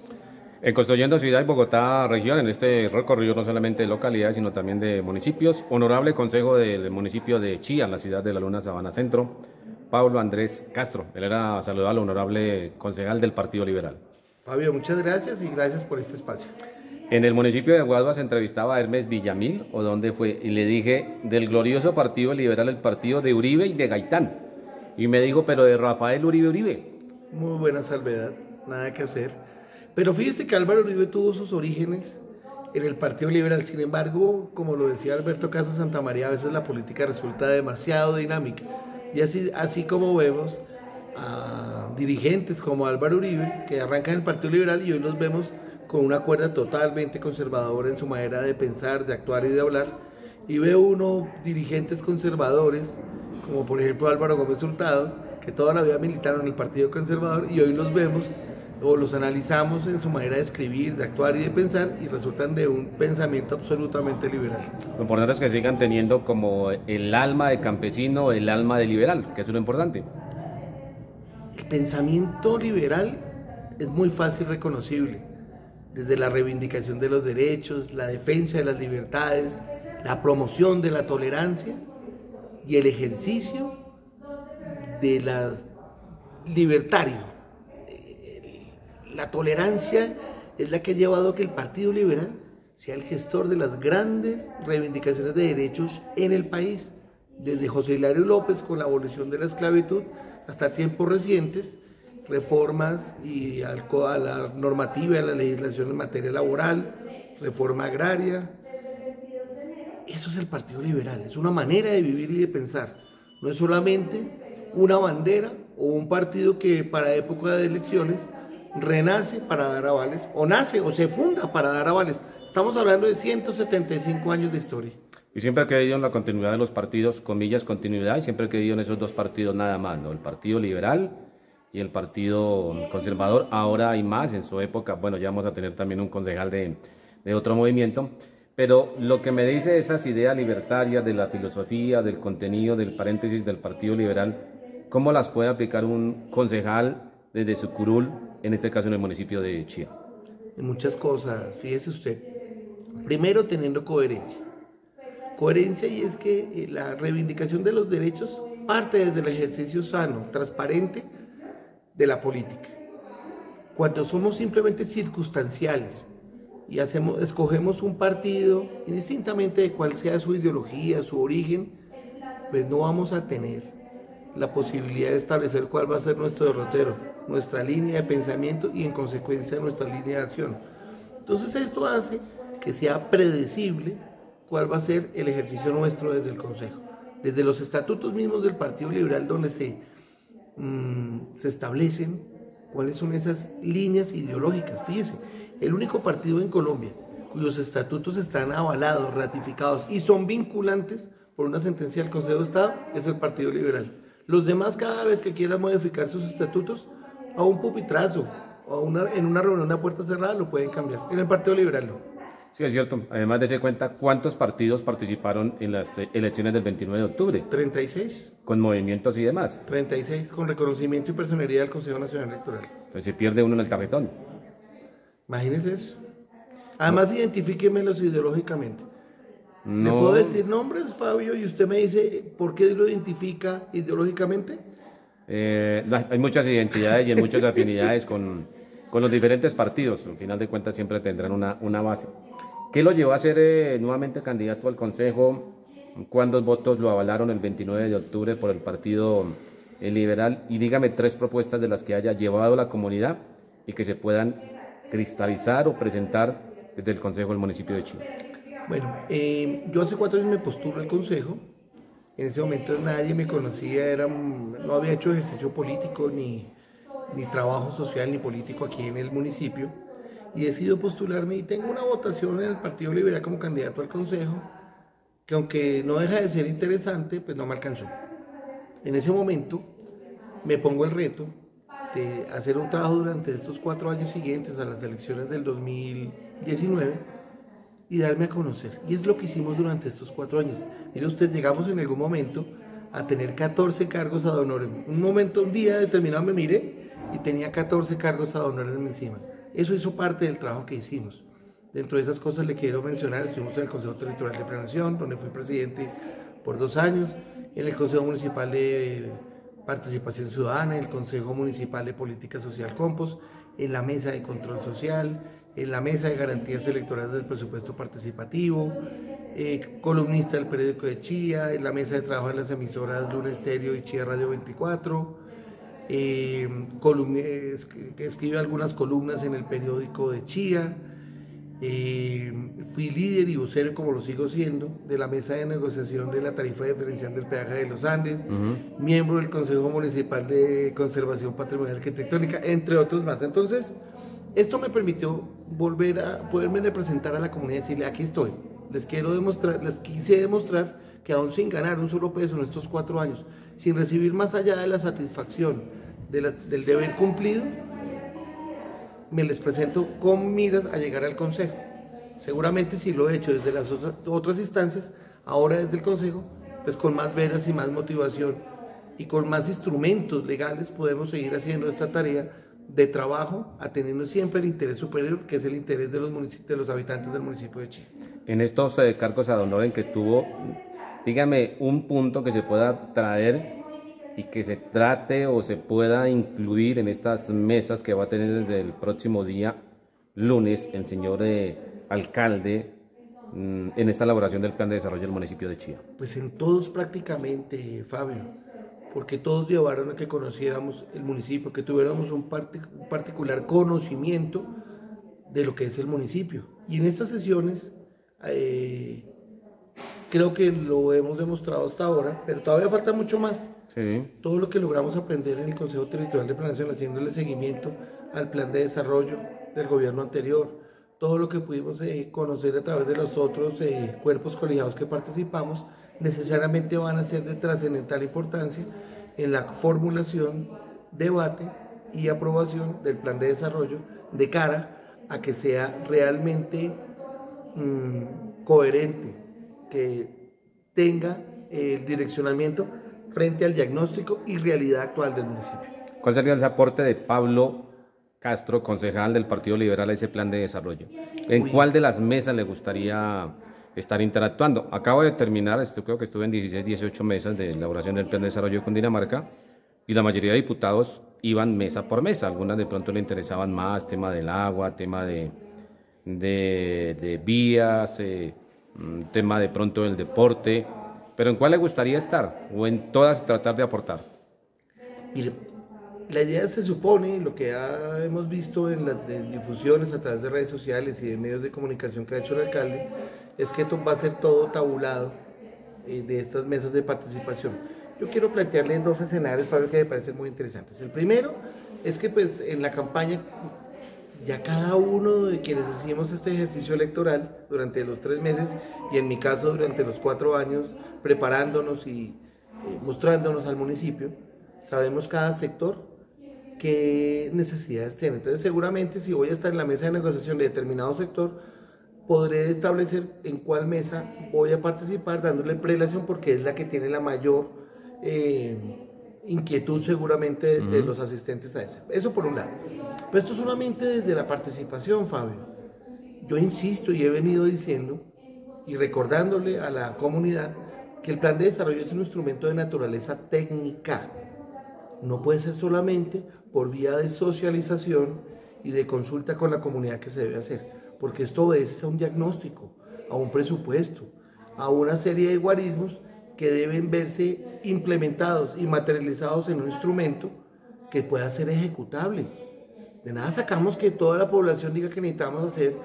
En Construyendo Ciudad y Bogotá Región, en este recorrido no solamente de localidades, sino también de municipios, honorable consejo del municipio de Chía, en la ciudad de La Luna, Sabana Centro, Pablo Andrés Castro. Él era saludado al honorable concejal del Partido Liberal. Fabio, muchas gracias y gracias por este espacio. En el municipio de Guaduas se entrevistaba a Hermes Villamil, o dónde fue, y le dije del glorioso Partido Liberal, el partido de Uribe y de Gaitán. Y me dijo, pero de Rafael Uribe Uribe. Muy buena salvedad, nada que hacer. Pero fíjese que Álvaro Uribe tuvo sus orígenes en el Partido Liberal. Sin embargo, como lo decía Alberto Casas Santamaría, a veces la política resulta demasiado dinámica. Y así como vemos a dirigentes como Álvaro Uribe, que arrancan en el Partido Liberal y hoy los vemos con una cuerda totalmente conservadora en su manera de pensar, de actuar y de hablar. Y veo uno dirigentes conservadores, como por ejemplo Álvaro Gómez Hurtado, que toda la vida militaron en el Partido Conservador y hoy los vemos o los analizamos en su manera de escribir, de actuar y de pensar y resultan de un pensamiento absolutamente liberal. Lo importante es que sigan teniendo como el alma de campesino, el alma de liberal, que eso es lo importante. El pensamiento liberal es muy fácil reconocible, desde la reivindicación de los derechos, la defensa de las libertades, la promoción de la tolerancia y el ejercicio de la libertario. La tolerancia es la que ha llevado a que el Partido Liberal sea el gestor de las grandes reivindicaciones de derechos en el país, desde José Hilario López con la abolición de la esclavitud hasta tiempos recientes, reformas y a la normativa, a la legislación en materia laboral, reforma agraria. Eso es el Partido Liberal, es una manera de vivir y de pensar, no es solamente una bandera o un partido que para época de elecciones renace para dar avales, o nace o se funda para dar avales. Estamos hablando de 175 años de historia. Y siempre he creído en la continuidad de los partidos, comillas, continuidad, y siempre he creído en esos dos partidos nada más, ¿no? El Partido Liberal y el Partido Conservador. Ahora hay más, en su época, bueno, ya vamos a tener también un concejal de otro movimiento, pero lo que me dice esas ideas libertarias de la filosofía, del contenido, del paréntesis del Partido Liberal, ¿cómo las puede aplicar un concejal desde su curul, en este caso en el municipio de Chía? En muchas cosas, fíjese usted. Primero, teniendo coherencia. Coherencia, y es que la reivindicación de los derechos parte desde el ejercicio sano, transparente de la política. Cuando somos simplemente circunstanciales y escogemos un partido, indistintamente de cuál sea su ideología, su origen, pues no vamos a tener la posibilidad de establecer cuál va a ser nuestro derrotero, nuestra línea de pensamiento y en consecuencia nuestra línea de acción. Entonces esto hace que sea predecible cuál va a ser el ejercicio nuestro desde el Consejo. Desde los estatutos mismos del Partido Liberal donde se establecen cuáles son esas líneas ideológicas. Fíjese, el único partido en Colombia cuyos estatutos están avalados, ratificados y son vinculantes por una sentencia del Consejo de Estado es el Partido Liberal. Los demás, cada vez que quieran modificar sus estatutos, a un pupitrazo o en una reunión a puerta cerrada lo pueden cambiar. En el Partido Liberal no. Sí, es cierto. Además de ese cuenta, ¿cuántos partidos participaron en las elecciones del 29 de octubre? 36. Con movimientos y demás. 36 con reconocimiento y personería del Consejo Nacional Electoral. Entonces se pierde uno en el tarjetón. Imagínese eso. Además, identifíquemelos ideológicamente. No. ¿Le puedo decir nombres, Fabio? Y usted me dice por qué lo identifica ideológicamente. Hay muchas identidades y hay muchas afinidades con los diferentes partidos. Al final de cuentas siempre tendrán una base. ¿Qué lo llevó a ser nuevamente candidato al Consejo? ¿Cuántos votos lo avalaron el 29 de octubre por el Partido Liberal? Y dígame 3 propuestas de las que haya llevado a la comunidad y que se puedan cristalizar o presentar desde el Consejo del municipio de Chía. Bueno, yo hace 4 años me postulo al Consejo. En ese momento nadie me conocía, no había hecho ejercicio político, ni trabajo social, ni político aquí en el municipio. Y decido postularme y tengo una votación en el Partido Liberal como candidato al Consejo, que aunque no deja de ser interesante, pues no me alcanzó. En ese momento me pongo el reto de hacer un trabajo durante estos 4 años siguientes a las elecciones del 2019 y darme a conocer. Y es lo que hicimos durante estos 4 años. Mire usted, llegamos en algún momento a tener 14 cargos ad honorem. Un día determinado me miré y tenía 14 cargos ad honorem encima. Eso hizo parte del trabajo que hicimos. Dentro de esas cosas le quiero mencionar, estuvimos en el Consejo Territorial de Planeación, donde fui presidente por 2 años, en el Consejo Municipal de Participación Ciudadana, en el Consejo Municipal de Política Social Compos, en la Mesa de Control Social, en la Mesa de Garantías Electorales del Presupuesto Participativo, columnista del periódico de Chía, en la Mesa de Trabajo de las emisoras Luna Estéreo y Chía Radio 24, escribí algunas columnas en el periódico de Chía, fui líder y vocero, como lo sigo siendo, de la mesa de negociación de la tarifa diferencial del peaje de los Andes, miembro del Consejo Municipal de Conservación Patrimonial Arquitectónica, entre otros más. Entonces, esto me permitió volver a poderme representar a la comunidad y decirle, aquí estoy, les quise demostrar que aún sin ganar un solo peso en estos 4 años, sin recibir más allá de la satisfacción del deber cumplido, me les presento con miras a llegar al Consejo. Seguramente si lo he hecho desde las otras instancias, ahora desde el Consejo, pues con más veras y más motivación y con más instrumentos legales podemos seguir haciendo esta tarea de trabajo, atendiendo siempre el interés superior, que es el interés de los habitantes del municipio de Chía. En estos cargos a don Loren que tuvo, dígame un punto que se pueda traer y que se trate o se pueda incluir en estas mesas que va a tener desde el próximo día lunes el señor alcalde en esta elaboración del plan de desarrollo del municipio de Chía. Pues en todos prácticamente, Fabio, porque todos llevaron a que conociéramos el municipio, que tuviéramos un particular conocimiento de lo que es el municipio. Y en estas sesiones creo que lo hemos demostrado hasta ahora, pero todavía falta mucho más. Sí. Todo lo que logramos aprender en el Consejo Territorial de Planeación, haciéndole seguimiento al plan de desarrollo del gobierno anterior, todo lo que pudimos conocer a través de los otros cuerpos colegiados que participamos, necesariamente van a ser de trascendental importancia en la formulación, debate y aprobación del plan de desarrollo de cara a que sea realmente coherente, que tenga el direccionamiento frente al diagnóstico y realidad actual del municipio. ¿Cuál sería el aporte de Pablo Castro, concejal del Partido Liberal, a ese plan de desarrollo? ¿En cuál de las mesas le gustaría estar interactuando? Acabo de terminar, creo que estuve en 16, 18 mesas de elaboración del plan de desarrollo con Dinamarca y la mayoría de diputados iban mesa por mesa. Algunas de pronto le interesaban más, tema del agua, tema de vías, tema de pronto del deporte. ¿Pero en cuál le gustaría estar? ¿O en todas tratar de aportar? Mire, la idea se supone, lo que hemos visto en las difusiones a través de redes sociales y de medios de comunicación que ha hecho el alcalde, es que esto va a ser todo tabulado de estas mesas de participación. Yo quiero plantearle 2 escenarios, Fabio, que me parecen muy interesantes. El primero es que pues en la campaña ya cada uno de quienes hicimos este ejercicio electoral durante los 3 meses y en mi caso durante los 4 años preparándonos y mostrándonos al municipio, sabemos cada sector qué necesidades tiene. Entonces seguramente si voy a estar en la mesa de negociación de determinado sector, podré establecer en cuál mesa voy a participar dándole prelación porque es la que tiene la mayor inquietud seguramente de los asistentes a ese. Eso por un lado. Pero esto solamente desde la participación, Fabio. Yo insisto y he venido diciendo y recordándole a la comunidad que el plan de desarrollo es un instrumento de naturaleza técnica. No puede ser solamente por vía de socialización y de consulta con la comunidad que se debe hacer, porque esto obedece a un diagnóstico, a un presupuesto, a una serie de guarismos que deben verse implementados y materializados en un instrumento que pueda ser ejecutable. De nada sacamos que toda la población diga que necesitamos hacer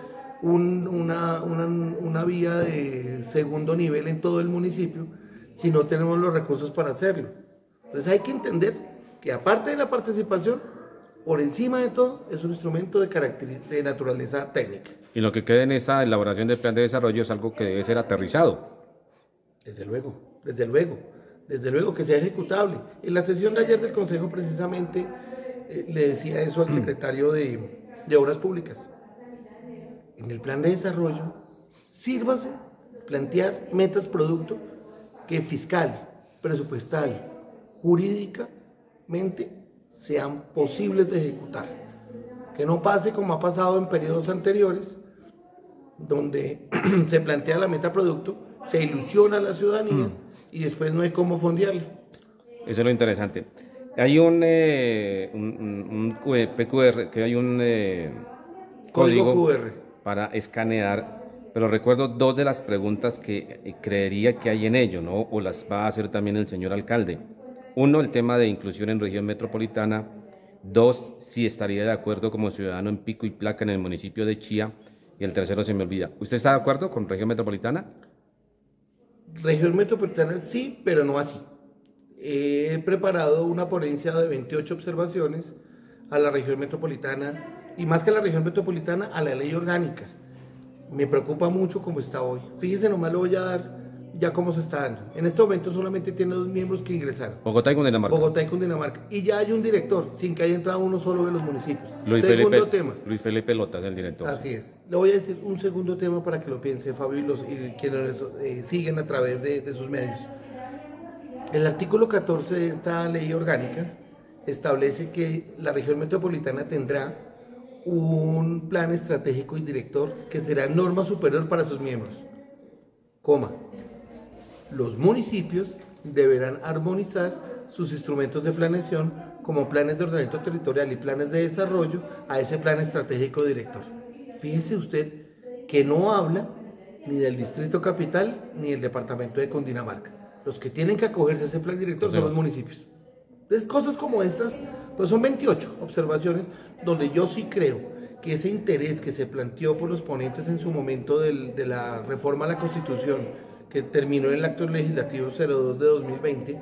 una vía de segundo nivel en todo el municipio si no tenemos los recursos para hacerlo. Entonces hay que entender que aparte de la participación, por encima de todo, es un instrumento de naturaleza técnica. Y lo que quede en esa elaboración del plan de desarrollo es algo que debe ser aterrizado. Desde luego que sea ejecutable. En la sesión de ayer del Consejo precisamente le decía eso al secretario de Obras Públicas. En el plan de desarrollo, sírvase plantear metas producto que fiscal, presupuestal, jurídicamente sean posibles de ejecutar. que no pase como ha pasado en periodos anteriores, donde se plantea la meta producto, se ilusiona a la ciudadanía y después no hay cómo fondearla. Eso es lo interesante. Hay un PQR, que hay un código QR para escanear, pero recuerdo dos de las preguntas que creería que hay en ello, ¿no? O las va a hacer también el señor alcalde. Uno, el tema de inclusión en región metropolitana. Dos, si estaría de acuerdo como ciudadano en pico y placa en el municipio de Chía. Y el tercero se me olvida. ¿Usted está de acuerdo con región metropolitana? Región metropolitana sí, pero no así. He preparado una ponencia de 28 observaciones a la región metropolitana, y más que a la región metropolitana, a la ley orgánica. Me preocupa mucho cómo está hoy. Fíjese, nomás le voy a dar ya cómo se está dando. En este momento solamente tiene 2 miembros que ingresaron. Bogotá y Cundinamarca. Bogotá y Cundinamarca. Y ya hay un director, sin que haya entrado uno solo de los municipios. Luis Felipe Lota es el director. Así es. Le voy a decir un segundo tema para que lo piense Fabio y quienes siguen a través de sus medios. El artículo 14 de esta ley orgánica establece que la región metropolitana tendrá un plan estratégico y director que será norma superior para sus miembros. Los municipios deberán armonizar sus instrumentos de planeación como planes de ordenamiento territorial y planes de desarrollo a ese plan estratégico director. Fíjese usted que no habla ni del distrito capital ni del departamento de Cundinamarca. Los que tienen que acogerse a ese plan director son los municipios. Entonces, cosas como estas, pues son 28 observaciones donde yo sí creo que ese interés que se planteó por los ponentes en su momento de la reforma a la Constitución, que terminó en el acto legislativo 02 de 2020,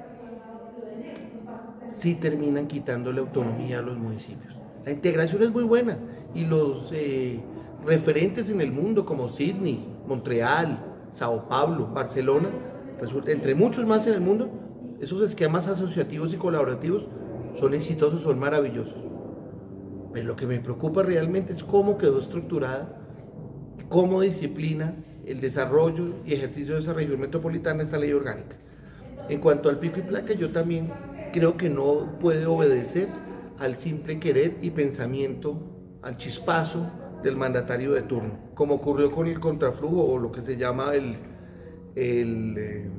sí terminan quitándole autonomía a los municipios. La integración es muy buena y los referentes en el mundo como Sydney, Montreal, Sao Paulo, Barcelona, resulta, entre muchos más en el mundo, esos esquemas asociativos y colaborativos son exitosos, son maravillosos. Pero lo que me preocupa realmente es cómo quedó estructurada, cómo disciplina el desarrollo y ejercicio de esa región metropolitana esta ley orgánica. En cuanto al pico y placa, yo también creo que no puede obedecer al simple querer y pensamiento, al chispazo del mandatario de turno, como ocurrió con el contraflujo o lo que se llama el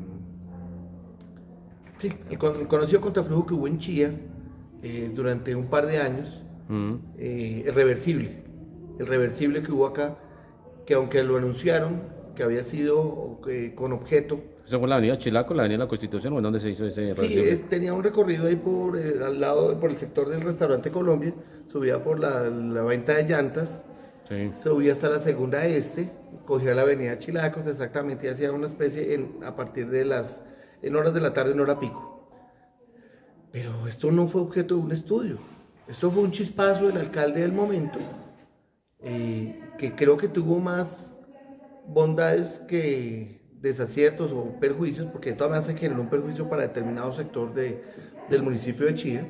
conocido contraflujo que hubo en Chía durante un par de años, el reversible que hubo acá, que aunque lo anunciaron que había sido con objeto. ¿Eso fue la avenida Chilaco, la avenida de la Constitución, o en dónde se hizo ese reversible? Sí, tenía un recorrido ahí al lado, por el sector del restaurante Colombia, subía por la venta de llantas, sí, subía hasta la segunda cogía la avenida Chilacos exactamente y hacía una especie a partir de en horas de la tarde, en hora pico. Pero esto no fue objeto de un estudio, esto fue un chispazo del alcalde del momento, que creo que tuvo más bondades que desaciertos o perjuicios, porque de todas maneras se generó un perjuicio para determinado sector del municipio de Chía.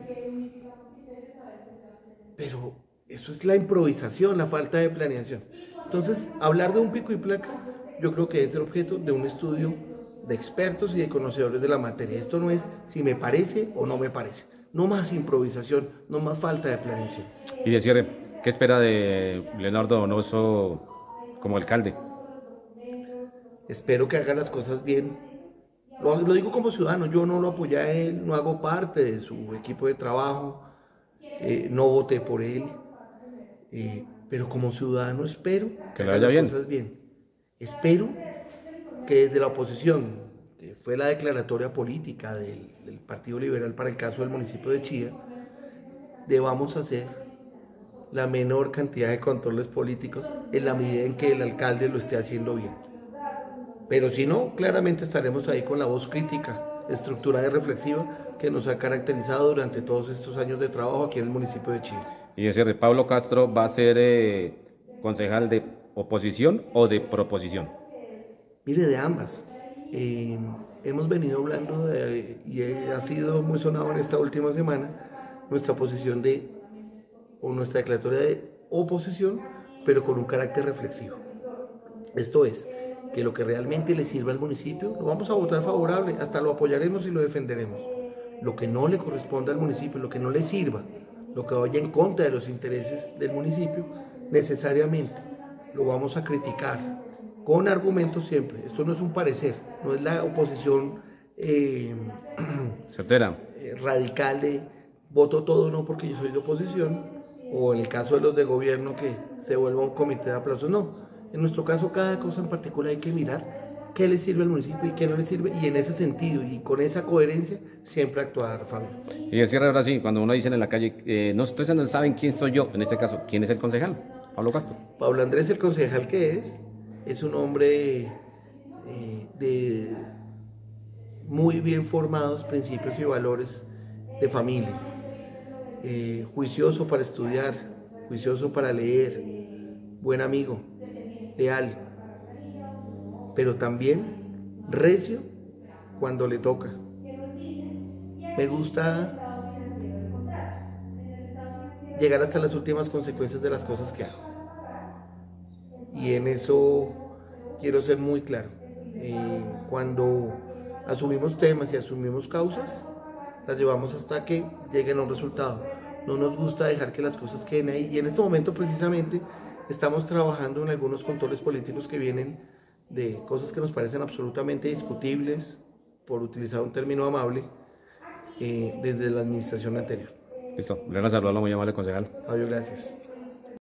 Pero eso es la improvisación, la falta de planeación. Entonces, hablar de un pico y placa, yo creo que es el objeto de un estudio de expertos y de conocedores de la materia. Esto no es si me parece o no me parece. No más improvisación, no más falta de planeación. Y de cierre, ¿qué espera de Leonardo Donoso como alcalde? Espero que haga las cosas bien. Lo digo como ciudadano, yo no lo apoyé a él, no hago parte de su equipo de trabajo, no voté por él, pero como ciudadano espero que haga las cosas bien. Espero que desde la oposición, que fue la declaratoria política del Partido Liberal para el caso del municipio de Chía, debamos hacer la menor cantidad de controles políticos en la medida en que el alcalde lo esté haciendo bien. Pero si no, claramente estaremos ahí con la voz crítica, estructurada y reflexiva que nos ha caracterizado durante todos estos años de trabajo aquí en el municipio de Chía. Y de cierre, ¿Pablo Castro va a ser concejal de oposición o de proposición? Mire, de ambas. Hemos venido hablando y ha sido muy sonado en esta última semana nuestra posición nuestra declaratoria de oposición, pero con un carácter reflexivo. Esto es, que lo que realmente le sirva al municipio, lo vamos a votar favorable, hasta lo apoyaremos y lo defenderemos. Lo que no le corresponda al municipio, lo que no le sirva, lo que vaya en contra de los intereses del municipio, necesariamente lo vamos a criticar con argumentos siempre. Esto no es un parecer, no es la oposición certera, radical de voto todo no porque yo soy de oposición, o en el caso de los de gobierno que se vuelva un comité de aplausos, no. En nuestro caso, cada cosa en particular hay que mirar qué le sirve al municipio y qué no le sirve, y en ese sentido y con esa coherencia siempre actuar, Fabio. Y el cierre ahora sí, cuando uno dice en la calle, no, ustedes no saben quién soy yo, en este caso, ¿quién es el concejal? Pablo Castro. Pablo Andrés, el concejal que es un hombre de muy bien formados principios y valores de familia, juicioso para estudiar, juicioso para leer, buen amigo, leal, pero también recio cuando le toca. Me gusta llegar hasta las últimas consecuencias de las cosas que hago. Y en eso quiero ser muy claro. Cuando asumimos temas y asumimos causas, las llevamos hasta que lleguen a un resultado. No nos gusta dejar que las cosas queden ahí. Y en este momento precisamente estamos trabajando en algunos controles políticos que vienen de cosas que nos parecen absolutamente discutibles, por utilizar un término amable, desde la administración anterior. Listo, le saludo a muy amable concejal. Fabio, gracias.